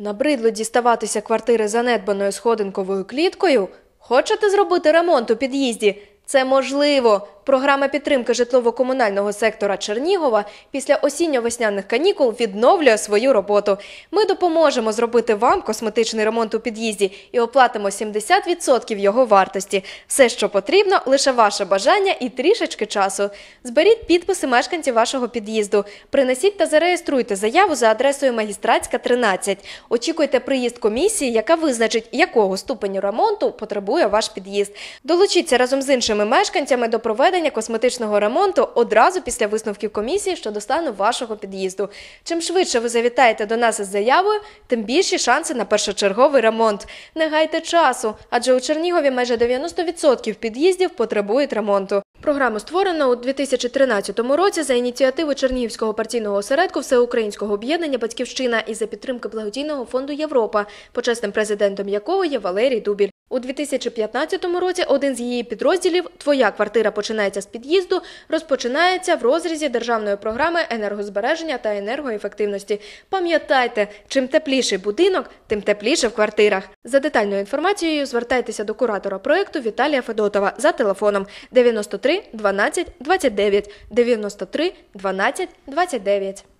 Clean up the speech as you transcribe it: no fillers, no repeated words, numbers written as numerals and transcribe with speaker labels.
Speaker 1: Набридло діставатися квартири занедбаною сходинковою кліткою? Хочете зробити ремонт у під'їзді? Це можливо! Програма підтримки житлово-комунального сектора Чернігова після осінньо-весняних канікул відновлює свою роботу. Ми допоможемо зробити вам косметичний ремонт у під'їзді і оплатимо 70% його вартості. Все, що потрібно, лише ваше бажання і трішечки часу. Зберіть підписи мешканців вашого під'їзду. Принесіть та зареєструйте заяву за адресою Магістратська, 13. Очікуйте приїзд комісії, яка визначить, якого ступеню ремонту потребує ваш під'їзд. Долучіться разом з іншими мешканцями до проведення косметичного ремонту одразу після висновків комісії щодо стану вашого під'їзду. Чим швидше ви завітаєте до нас із заявою, тим більші шанси на першочерговий ремонт. Не гайте часу, адже у Чернігові майже 90% під'їздів потребують ремонту. Програму створено у 2013 році за ініціативи Чернігівського партійного осередку Всеукраїнського об'єднання «Батьківщина» і за підтримки благодійного фонду «Європа», почесним президентом якого є Валерій Дубіль. У 2015 році один з її підрозділів «Твоя квартира починається з під'їзду» розпочинається в розрізі державної програми енергозбереження та енергоефективності. Пам'ятайте, чим тепліший будинок, тим тепліше в квартирах. За детальною інформацією звертайтеся до куратора проєкту Віталія Федотова за телефоном 93 12 29 93 12 29.